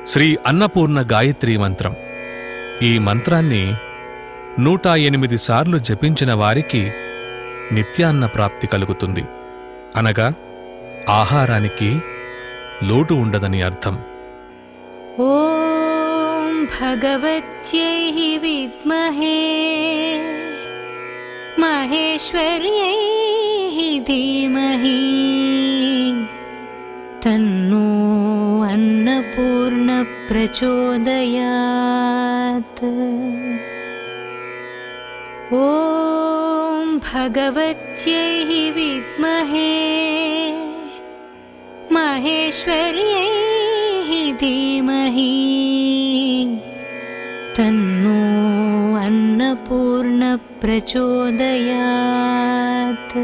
శ్రీ అన్నపూర్ణ గాయత్రీ మంత్రం. ఈ మంత్రాన్ని 108 సార్లు జపించిన వారికి నిత్యాన్న ప్రాప్తి కలుగుతుంది. అనగా ఆహారానికి లోటు ఉండదని అర్థం. ఓం భగవత్యై విద్మహే మహేశ్వర్యై ధీమహి తన్నో అన్నపూర్ణ ప్రచోదయాత్. ఓం భగవత్యై విద్మహే మహేశ్వర్యై ధీమహి తన్నో అన్నపూర్ణ ప్రచోదయాత్.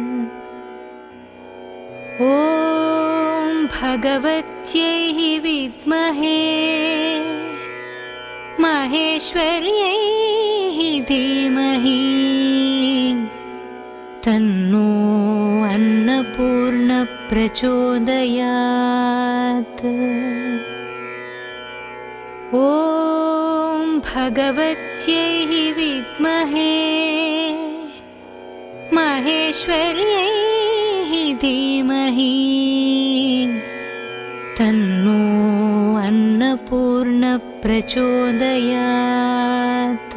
ఓం భగవత్యై విద్మహే మహేశ్వర్యై ధీమహి తన్నో అన్నపూర్ణ ప్రచోదయాత్. ఓం భగవత్యై విద్మహే మహేశ్వర్యై ధీమహి తన్నో అన్నపూర్ణ ప్రచోదయాత్.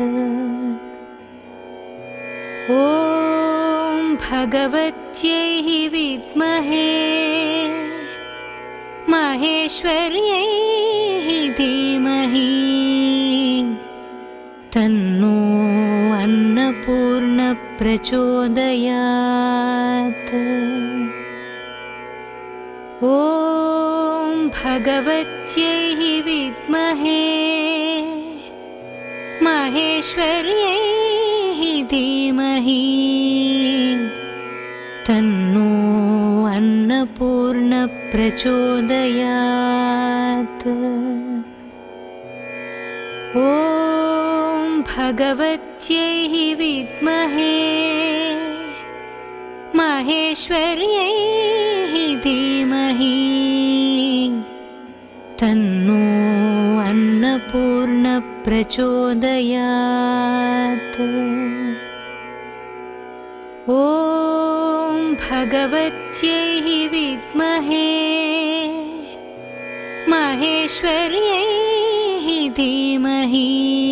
ఓం భగవత్యై విద్మహే మహేశ్వర్యై ధీమహి తన్నో అన్నపూర్ణ ప్రచోదయాత్. ఓం భగవత్యై విద్మహే మహేశ్వర్యై ధీమహి తన్నో అన్నపూర్ణ ప్రచోదయాత్. ఓం భగవత్యై విద్మహే మహేశ్వర్యై ధీమహి తన్నో అన్నపూర్ణ ప్రచోదయాత్. ఓం భగవత్యై విద్మహే మహేశ్వర్యై ధీమహి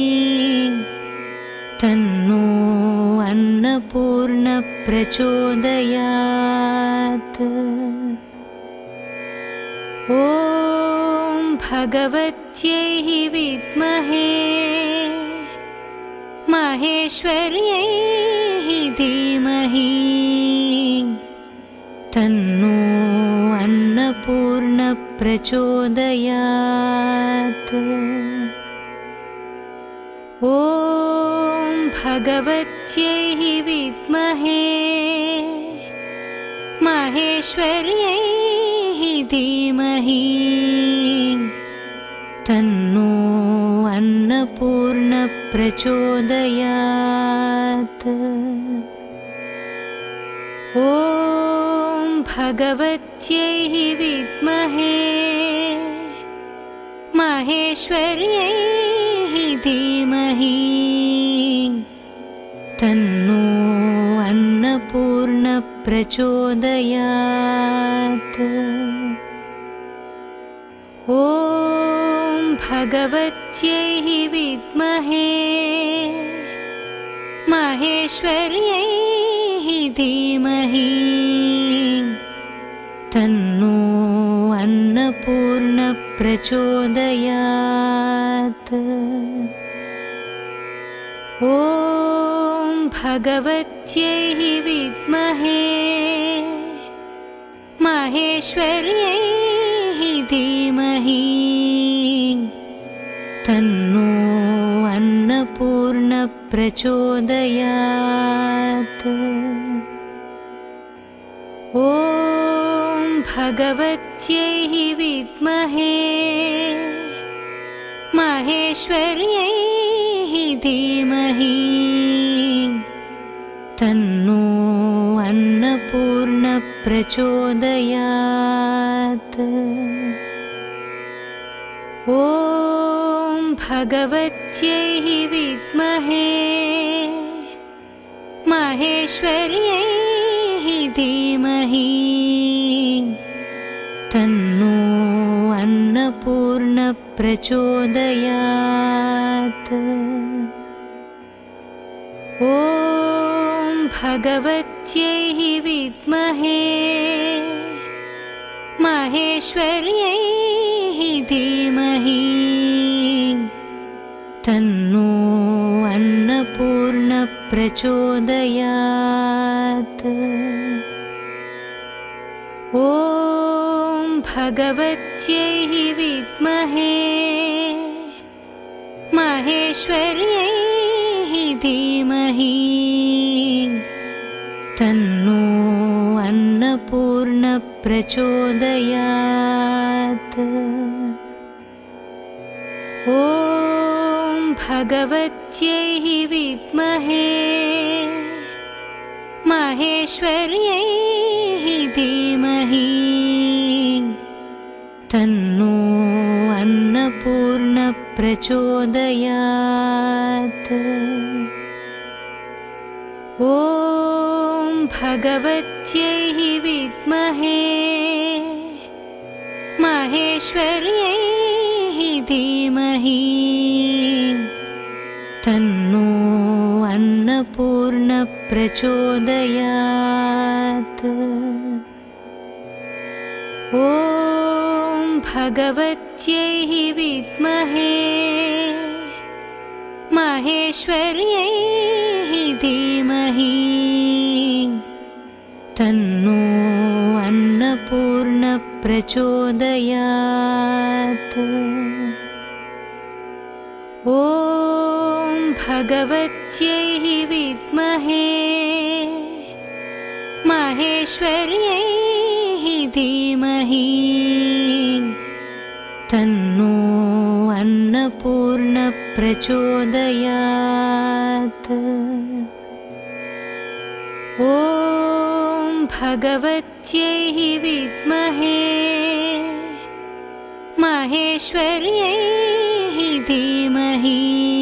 తన్నో అన్నపూర్ణ ప్రచోదయాత్. ఓం భగవత్యై విద్మహే మహేశ్వర్యై ధీమహి తన్నో అన్నపూర్ణ ప్రచోదయాత్. ఓం భగవత్యై విద్మహే మహేశ్వర్యై ధీమహి తన్నో అన్నపూర్ణ ప్రచోదయాత్. ఓం భగవత్యై విద్మహే మహేశ్వర్యై ధీమహి తన్నో అన్నపూర్ణ ప్రచోదయాత్. ఓం భగవత్యై విద్మహే మహేశ్వర్యై ధీమహి తన్నో అన్నపూర్ణ ప్రచోదయాత్. ఓం భగవత్యై విద్మహే మహేశ్వర్యై ధీమహి తన్నో అన్నపూర్ణ ప్రచోదయాత్. ఓం భగవత్యై విద్మహే మహేశ్వర్యై ధీమహి తన్నో అన్నపూర్ణ ప్రచోదయాత్. ఓం भगवत्यै विद्महे महेश्वर्यै धीमहि तन्नो अन्नपूर्ण प्रचोदयात्। ॐ भगवत्यै विद्महे महेश्वर्यै धीमहि तन्नो अन्नपूर्ण प्रचोदयात्। ॐ भगवत्यै विद्महे महेश्वर्यै धीमहि तन्नो अन्नपूर्ण प्रचोदयात्। ॐ भगवत्यै विद्महे महेश्वर्यै धीमहि तन्नो अन्नपूर्ण प्रचोदयात्। ॐ भगवत्यै विद्महे महेश्वर्यै धीमहि तन्नो अन्नपूर्ण प्रचोदयात्। ॐ भगवत्यै विद्महे महेश्वर्यै धीमहि तन्नो अन्नपूर्ण प्रचोदयात्। ॐ भगवत्यै विद्महे महेश्वर्यै धीमहि तन्नो अन्नपूर्ण प्रचोदयात्। ॐ भगवत्यै विद्महे महेश्वर्यै धीमहि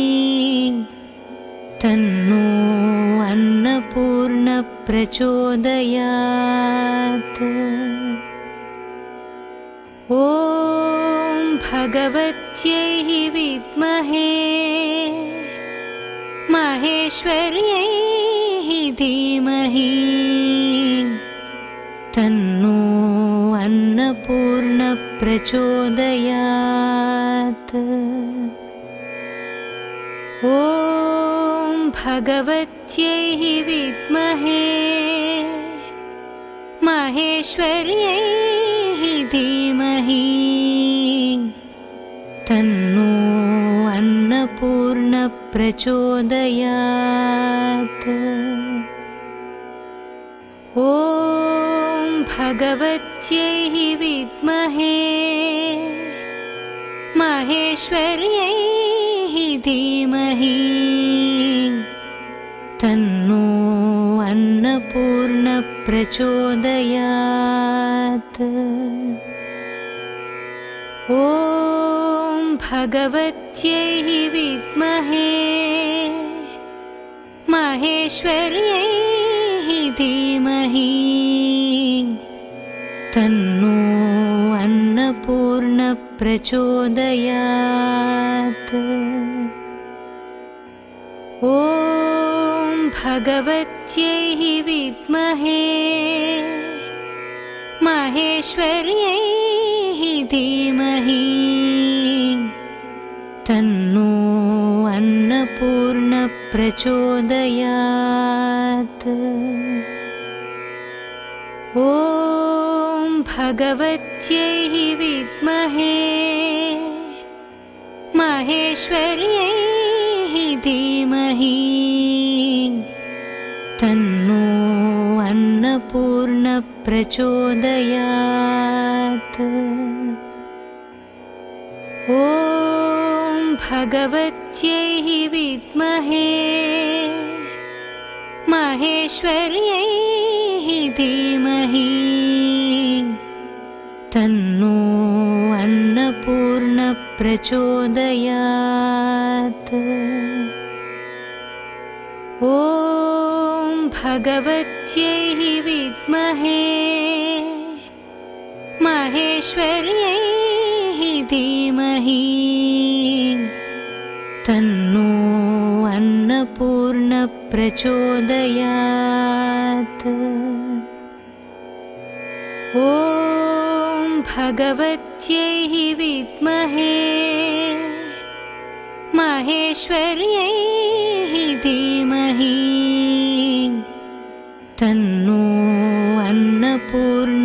तन्नो अन्नपूर्ण प्रचोदयात्। ॐ भगवत्यै विद्महे महेश्वर्यै धीमहि तन्नो अन्नपूर्ण प्रचोदयात्। ॐ भगवत्यै विद्महे महेश्वर्यै धीमहि तन्नो अन्नपूर्ण प्रचोदयात्। ॐ भगवत्यै विद्महे महेश्वर्यै धीमहि तन्नो अन्नपूर्ण प्रचोदयात्। ॐ भगवत्यै विद्महे महेश्वर्यै धीमहि तन्नो अन्नपूर्ण प्रचोदयात्। ॐ भगवत्यै विद्महे महेश्वर्यै धीमहि तन्नो अन्नपूर्ण प्रचोदयात्। ॐ भगवत्यै विद्महे महेश्वर्यै धीमहि तन्नो अन्नपूर्ण प्रचोदयात्। ॐ भगवत्यै विद्महे महेश्वर्यै धीमहि तन्नो अन्नपूर्ण प्रचोदयात्। ॐ भगवत्यै विद्महे महेश्वर्यै धीमहि तन्नो अन्नपूर्ण प्रचोदयात्। ॐ भगवत्यै विद्महे महेश्वर्यै धीमहि तन्नो अन्नपूर्ण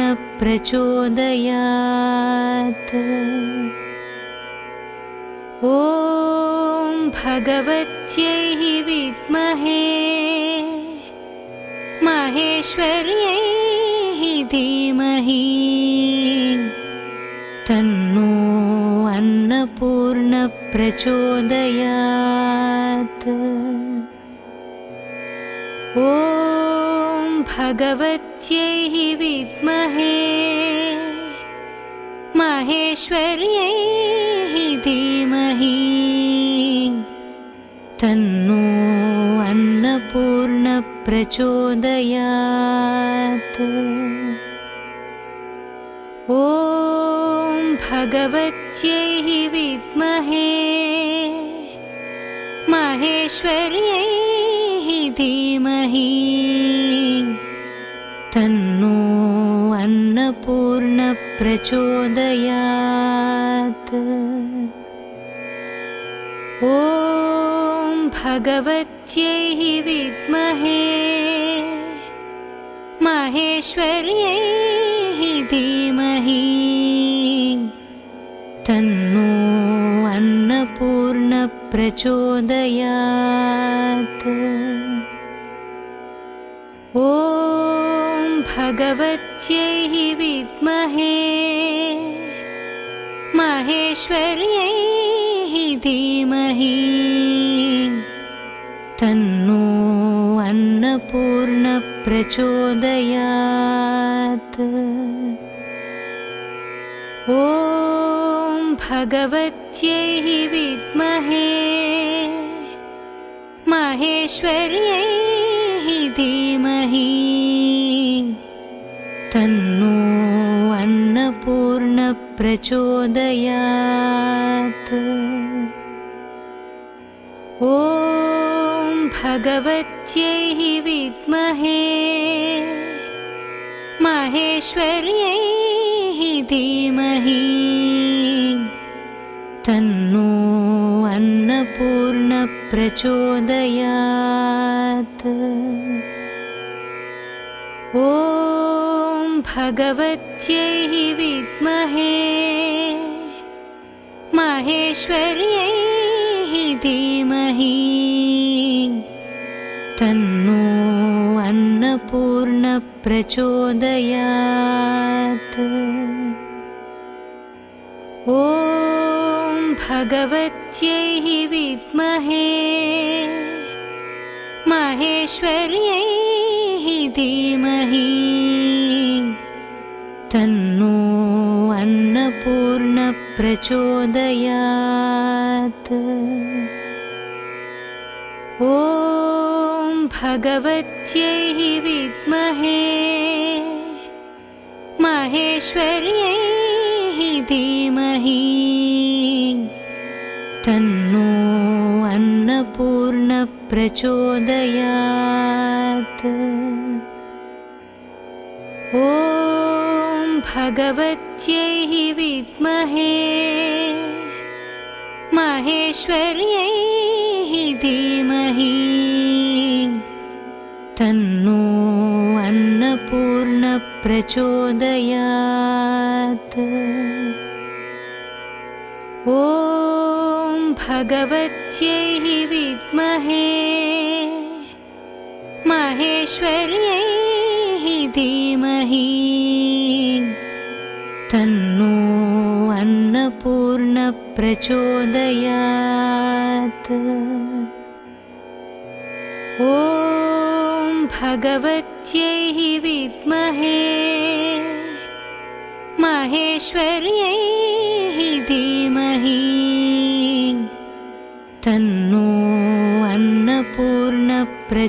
प्रचोदयात्। ॐ भगवत्यै विद्महे महेश्वर्यै धीमहि तन्नो अन्नपूर्ण प्रचोदयात्। ॐ भगवत्यै विद्महे महेश्वर्यै धीमहि तन्नो अन्नपूर्ण प्रचोदयात्। ॐ भगवत्यै विद्महे महेश्वर्यै धीमहि तन्नो अन्नपूर्ण प्रचोदयात्। ॐ भगवत्यै विद्महे महेश्वर्यै धीमहि तन्नो अन्नपूर्ण प्रचोदयात्। ॐ भगवत्यै विद्महे महेश्वर्यै धीमहि तन्नो अन्नपूर्ण प्रचोदयात्। ॐ भगवत्यै विद्महे महेश्वर्यै धीमहि तन्नो अन्नपूर्ण प्रचोदयात्। ॐ भगवत्यै विद्महे महेश्वर्यै धीमहि तन्नो अन्नपूर्ण प्रचोदयात्। ॐ भगवत्यै विद्महे महेश्वर्यै धीमहि तन्नो अन्नपूर्ण प्रचोदयात्। ॐ भगवत्यै विद्महे महेश्वर्यै धीमहि तन्नो अन्नपूर्ण प्रचोदयात्। ॐ भगवत्यै विद्महे महेश्वर्यै धीमहि तन्नो अन्नपूर्ण प्रचोदयात्। ॐ भगवत्यै विद्महे महेश्वर्यै धीमहि तन्नो अन्नपूर्ण प्रचोदयात्। ॐ भगवत्यै विद्महे महेश्वर्यै धीमहि तन्नो अन्नपूर्ण प्रचोदयात्। ॐ भगवत्यै विद्महे महेश्वर्यै धीमहि तन्नो अन्नपूर्ण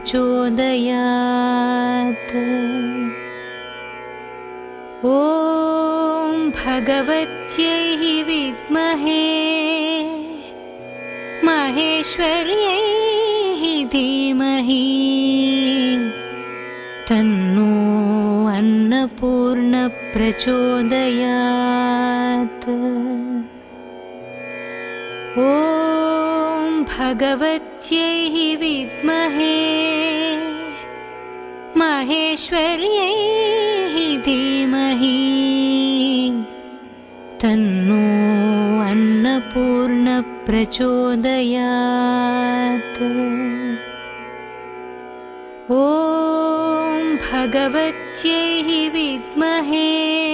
प्रचोदयात्। ॐ भगवत्यै विद्महे महेश्वर्यै धीमहि तन्नो अन्नपूर्ण प्रचोदयात्। ॐ भगवत्यै विद्महे महेश्वर्यै धीमहि तन्नो अन्नपूर्ण प्रचोदयात्। ॐ भगवत्यै विद्महे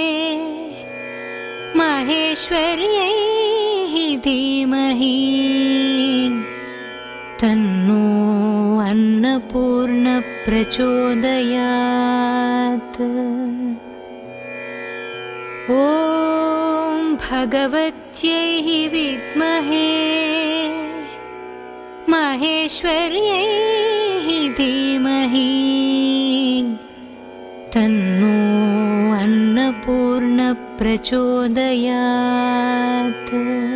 महेश्वर्यै धीमहि तन्नो अन्नपूर्ण प्रचोदयात्। ॐ भगवत्यै विद्महे महेश्वर्यै धीमहि तन्नो अन्नपूर्ण प्रचोदयात्।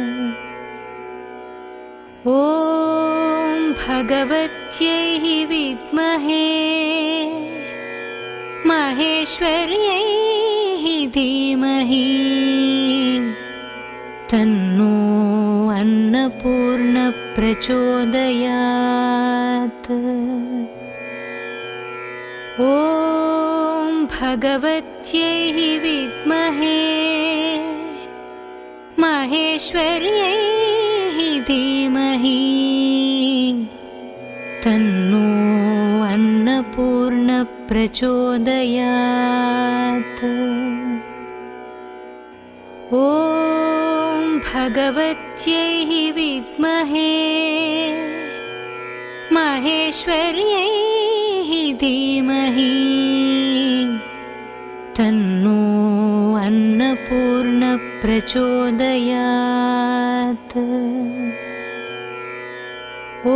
ॐ भगवत्यै विद्महे महेश्वर्यै धीमहि तन्नो अन्नपूर्ण प्रचोदयात्। ॐ भगवत्यै विद्महे महेश्वर्यै धीमहि तन्नो अन्नपूर्ण प्रचोदयात्। ॐ भगवत्यै विद्महे महेश्वर्यै धीमहि तन्नो अन्नपूर्ण प्रचोदयात्। ॐ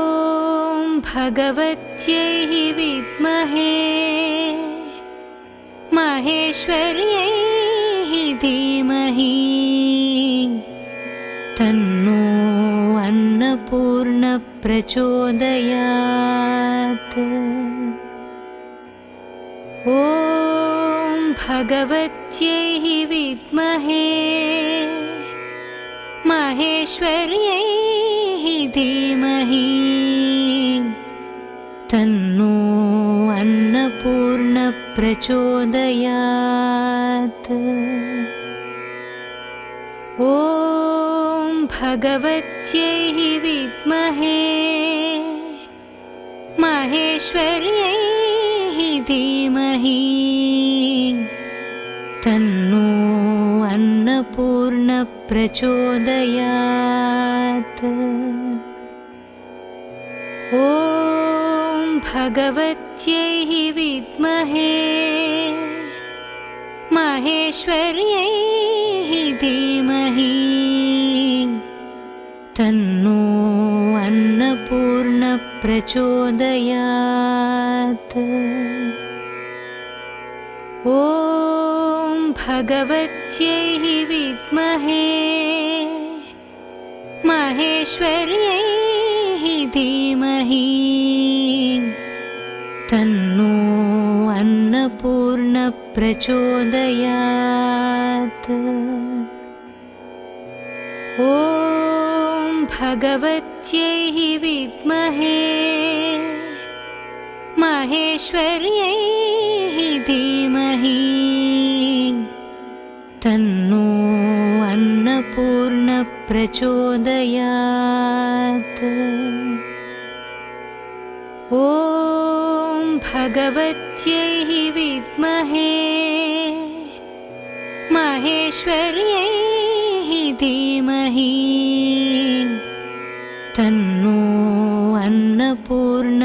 भगवत्यै विद्महे महेश्वर्यै धीमहि तन्नो अन्नपूर्ण प्रचोदयात्। ॐ भगवत्यै विद्महे महेश्वर्यै धीमहि तन्नो अन्नपूर्ण प्रचोदयात्। ॐ भगवत्यै विद्महे महेश्वर्यै धीमहि तन्नो अन्नपूर्ण प्रचोदयात्। ॐ भगवत्यै विद्महे महेश्वर्यै धीमहि तन्नो अन्नपूर्ण प्रचोदयात्। ॐ भगवत्यै विद्महे महेश्वर्यै धीमहि तन्नो अन्नपूर्ण प्रचोदयात्। ॐ भगवत्यै विद्महे महेश्वर्यै धीमहि तन्नो अन्नपूर्ण प्रचोदयात्। ॐ भगवत्यै विद्महे महेश्वर्यै धीमहि तन्नो अन्नपूर्ण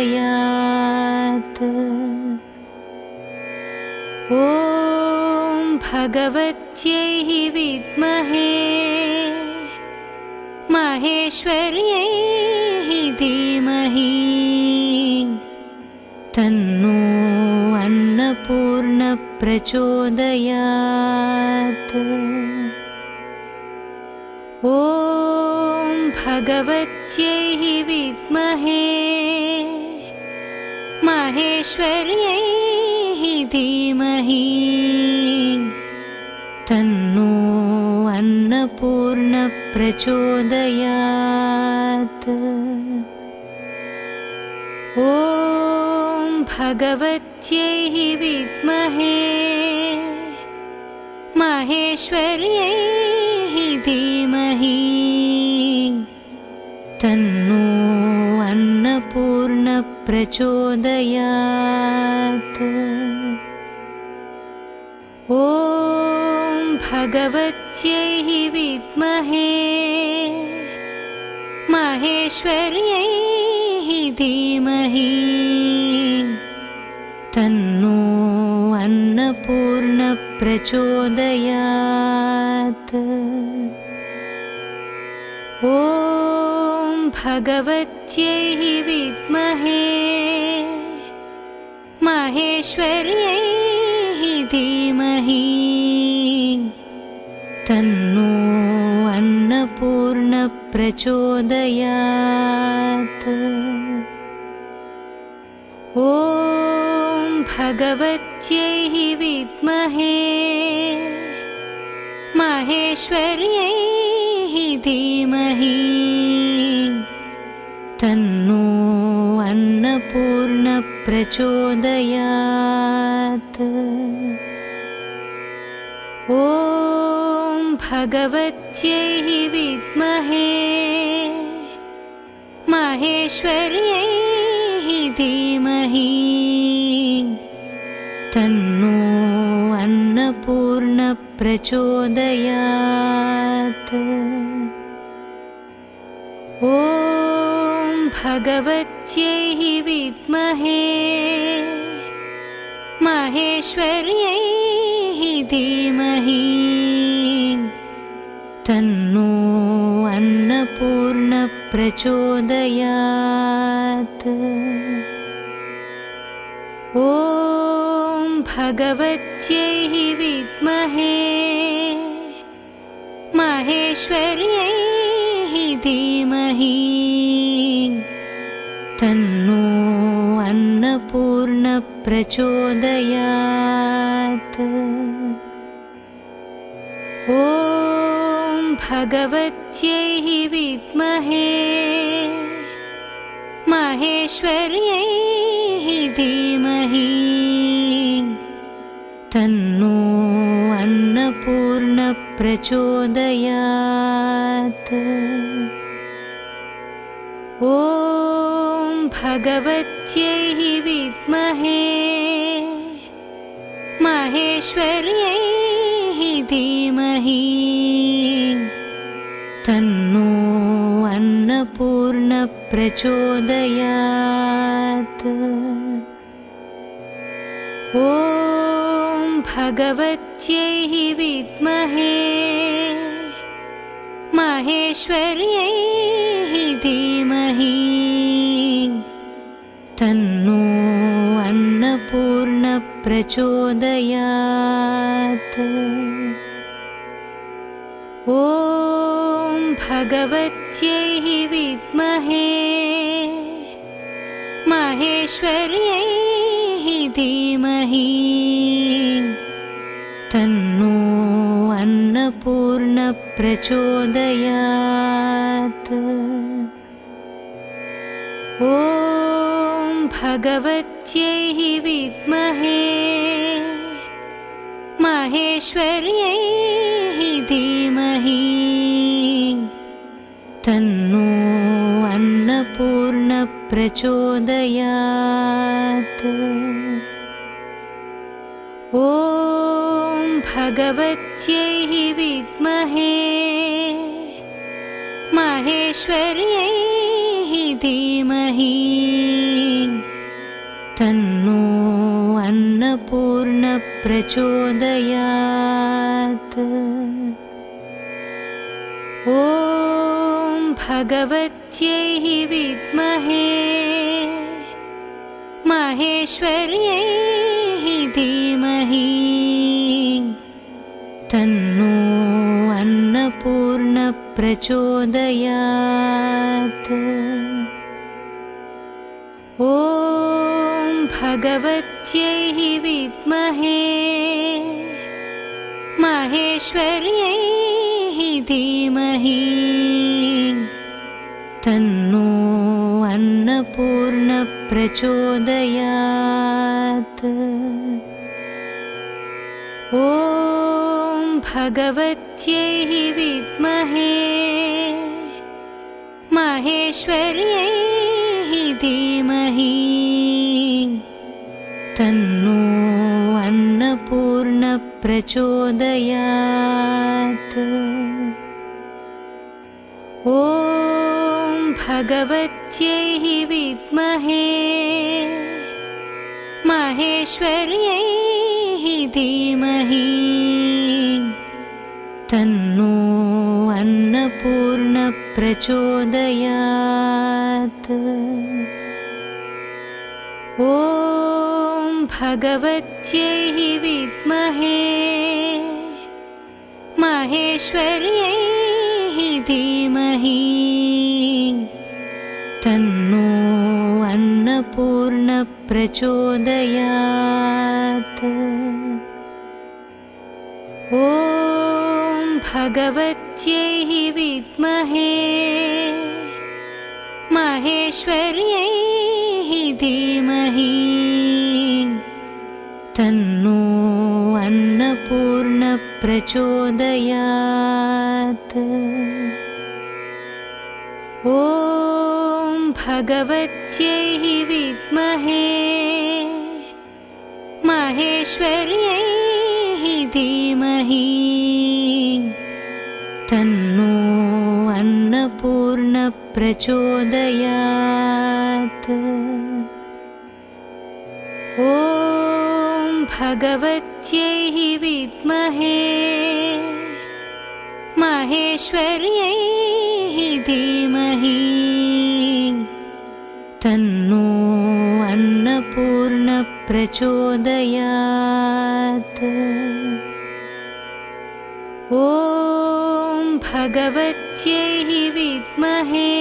प्रचोदयात्। ॐ भगवत्यै विद्महे महेश्वर्यै धीमहि तन्नो अन्नपूर्ण प्रचोदयात्। ॐ भगवत्यै विद्महे महेश्वर्यै धीमहि तन्नो अन्नपूर्ण प्रचोदयात्। ॐ भगवत्यै विद्महे महेश्वर्यै धीमहि तन्नो अन्नपूर्ण प्रचोदयात्। ॐ भगवत्यै विद्महे महेश्वर्यै धीमहि तन्नो अन्नपूर्ण प्रचोदयात्। ॐ भगवत्यै विद्महे महेश्वर्यै धीमहि तन्नो अन्नपूर्ण प्रचोदयात्। ॐ भगवत्यै विद्महे महेश्वर्यै धीमहि तन्नो अन्नपूर्ण प्रचोदयात्। ॐ भगवत्यै विद्महे महेश्वर्यै धीमहि तन्नो अन्नपूर्ण प्रचोदयात्। ॐ भगवत्यै विद्महे महेश्वर्यै धीमहि तन्नो अन्नपूर्ण प्रचोदयात्। ॐ भगवत्यै विद्महे महेश्वर्यै धीमहि तन्नो अन्नपूर्ण प्रचोदयात्। ॐ भगवत्यै विद्महे महेश्वर्यै धीमहि तन्नो अन्नपूर्ण प्रचोदयात्। ॐ भगवत्यै विद्महे महेश्वर्यै धीमहि तन्नो अन्नपूर्ण प्रचोदयात्। ॐ भगवत्यै विद्महे महेश्वर्यै धीमहि तन्नो अन्नपूर्ण प्रचोदयात्। ॐ भगवत्यै विद्महे महेश्वर्यै धीमहि तन्नो अन्नपूर्ण प्रचोदयात्। ॐ भगवत्यै विद्महे महेश्वर्यै धीमहि तन्नो अन्नपूर्ण प्रचोदयात्। ॐ भगवत्यै विद्महे महेश्वर्यै धीमहि तन्नो अन्नपूर्ण प्रचोदयात्। ॐ भगवत्यै विद्महे महेश्वर्यै धीमहि तन्नो अन्नपूर्ण प्रचोदयात्। ॐ भगवत्यै विद्महे महेश्वर्यै धीमहि तन्नो अन्नपूर्ण प्रचोदयात्। ॐ भगवत्यै विद्महे महेश्वर्यै धीमहि तन्नो अन्नपूर्ण प्रचोदयात्। ॐ भगवत्यै विद्महे महेश्वर्यै धीमहि तन्नो अन्नपूर्ण प्रचोदयात्। ॐ भगवत्यै विद्महे महेश्वर्यै धीमहि तन्नो अन्नपूर्ण प्रचोदयात्। ॐ भगवत्यै विद्महे महेश्वर्यै धीमहि तन्नो अन्नपूर्ण प्रचोदयात्। ॐ भगवत्यै विद्महे महेश्वर्यै धीमहि तन्नो अन्नपूर्ण प्रचोदयात्। ॐ भगवत्यै विद्महे महेश्वर्यै धीमहि तन्नो अन्नपूर्ण प्रचोदयात्। ॐ भगवत्यै विद्महे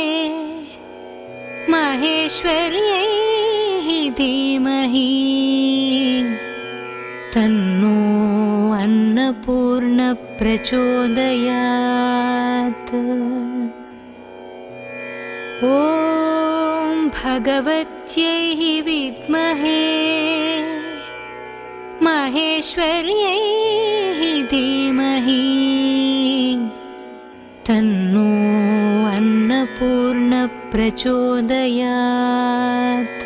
महेश्वर्यै धीमहि तन्नो अन्नपूर्ण प्रचोदयात्। ॐ भगवत्यै विद्महे महेश्वर्यै धीमहि तन्नो अन्नपूर्ण प्रचोदयात्।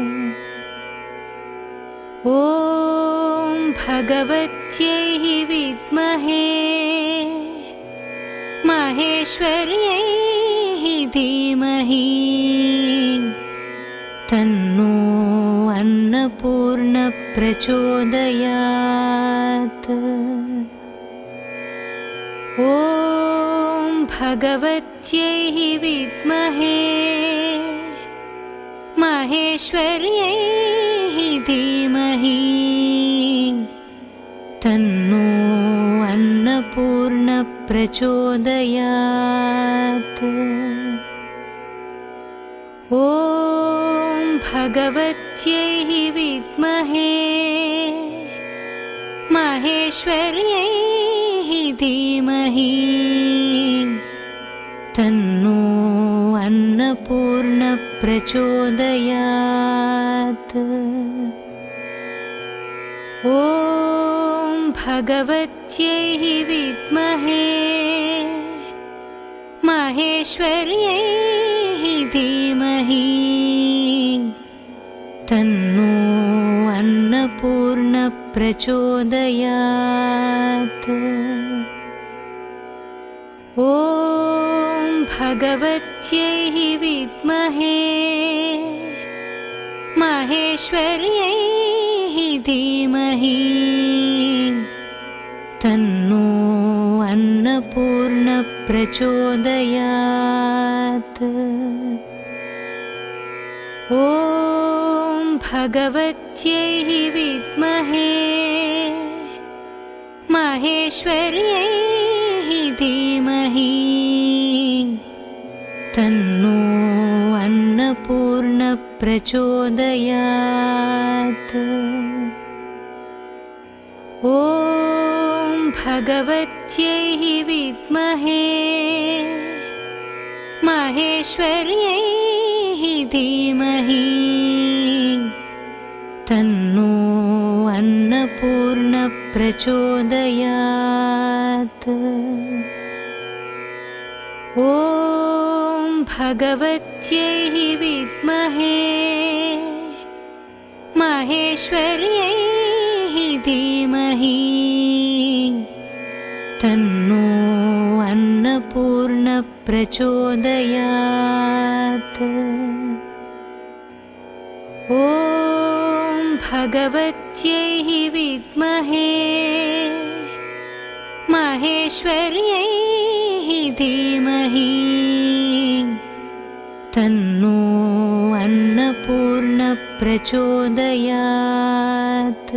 ॐ भगवत्यै विद्महे महेश्वर्यै धीमहि तन्नो अन्नपूर्ण प्रचोदयात्। ॐ भगवत्यै विद्महे महेश्वर्यै धीमहि तन्नो अन्नपूर्ण प्रचोदयात्। ॐ भगवत्यै विद्महे महेश्वर्यै धीमहि तन्नो अन्नपूर्ण प्रचोदयात्। ॐ भगवत्यै विद्महे महेश्वर्यै धीमहि तन्नो अन्नपूर्ण प्रचोदयात्। ॐ भगवत्यै विद्महे महेश्वर्यै धीमहि तन्नो अन्नपूर्ण प्रचोदयात्। ॐ भगवत्यै विद्महे महेश्वर्यै धीमहि तन्नो अन्नपूर्ण प्रचोदयात्। ॐ भगवत्यै विद्महे महेश्वर्यै धीमहि तन्नो अन्नपूर्ण प्रचोदयात्। ॐ भगवत्यै विद्महे महेश्वर्यै धीमहि तन्नो अन्नपूर्ण प्रचोदयात्। ॐ भगवत्यै विद्महे महेश्वर्यै धीमहि तन्नो अन्नपूर्ण प्रचोदयात्।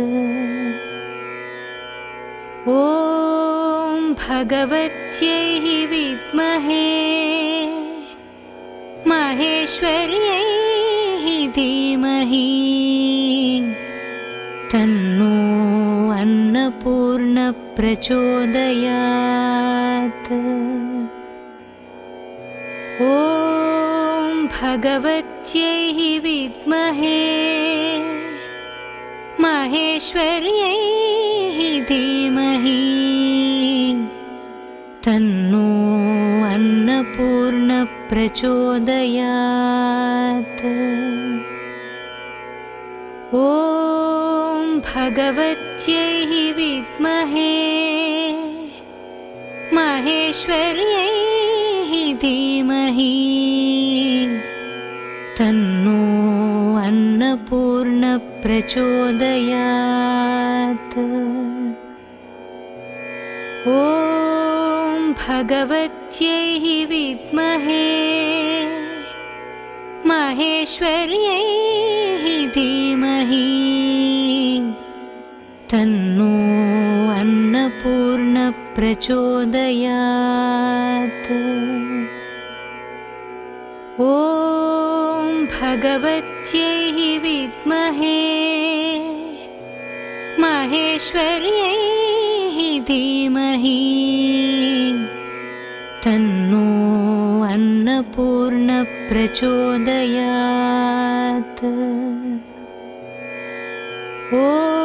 ॐ भगवत्यै विद्महे महेश्वर्यै धीमहि तन्नो अन्नपूर्ण प्रचोदयात्। ॐ भगवत्यै विद्महे महेश्वर्यै धीमहि तन्नो अन्नपूर्ण प्रचोदयात्। ॐ भगवत्यै विद्महे महेश्वर्यै धीमहि तन्नो अन्नपूर्ण प्रचोदयात्। ॐ भगवत्यै विद्महे महेश्वर्यै धीमहि तन्नो अन्नपूर्ण प्रचोदयात्। ॐ भगवत्यै विद्महे महेश्वर्यै धीमहि तन्नो अन्नपूर्ण प्रचोदयात्। ॐ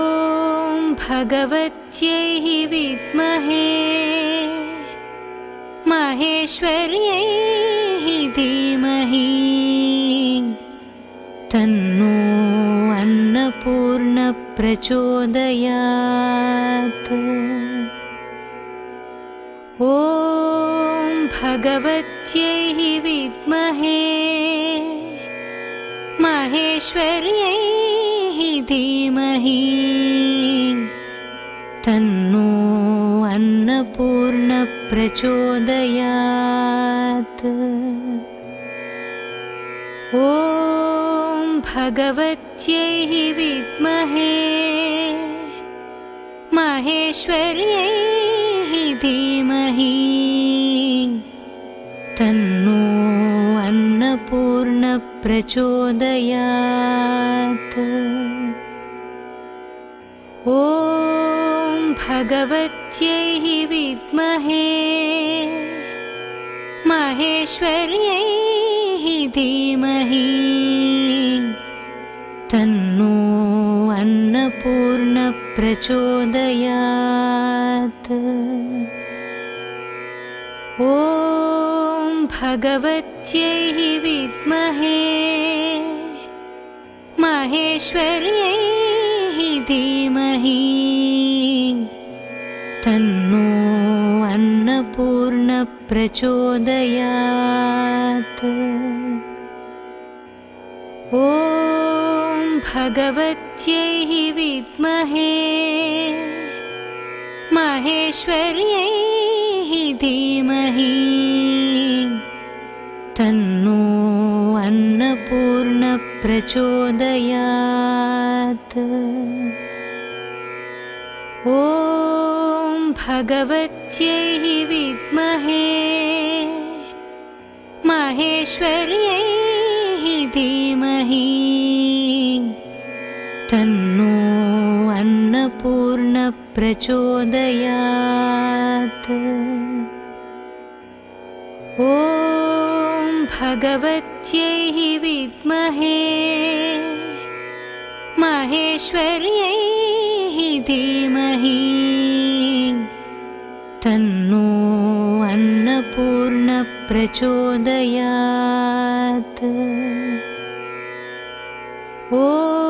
भगवत्यै विद्महे महेश्वर्यै धीमहि तन्नो अन्नपूर्ण प्रचोदयात्। ॐ भगवत्यै विद्महे महेश्वर्यै धीमहि तन्नो अन्नपूर्ण प्रचोदयात्। ॐ भगवत्यै विद्महे महेश्वर्यै धीमहि तन्नो अन्नपूर्ण प्रचोदयात्। ॐ भगवत्यै विद्महे महेश्वर्यै धीमहि तन्नो अन्नपूर्ण प्रचोदयात्। ॐ भगवत्यै विद्महे महेश्वर्यै धीमहि तन्नो अन्नपूर्ण प्रचोदयात्। ॐ भगवत्यै विद्महे माहेश्वर्यै धीमहि तन्नो अन्नपूर्ण प्रचोदयात्। ॐ भगवत्यै विद्महे माहेश्वर्यै धीमहि तन्नो अन्नपूर्ण प्रचोदयात्। ॐ भगवत्यै विद्महे माहेश्वर्यै धीमहि तन्नो अन्नपूर्ण प्रचोदयात्। ॐ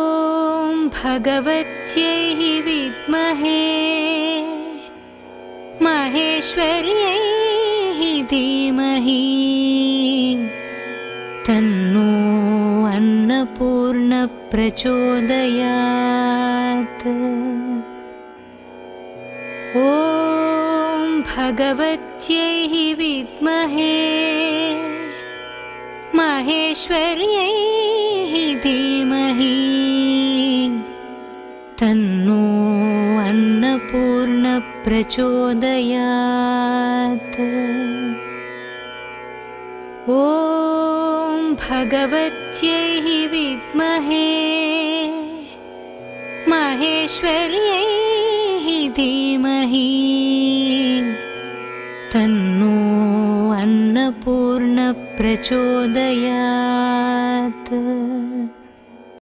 भगवत्यै विद्महे माहेश्वर्यै धीमहि तन्नो अन्नपूर्ण प्रचोदयात्। ॐ भगवत्यै विद्महे माहेश्वर्यै धीमहि तन्नो अन्नपूर्ण प्रचोदयात्। ॐ भगवत्यै विद्महे माहेश्वर्यै धीमहि तन्नो अन्नपूर्ण प्रचोदयात्।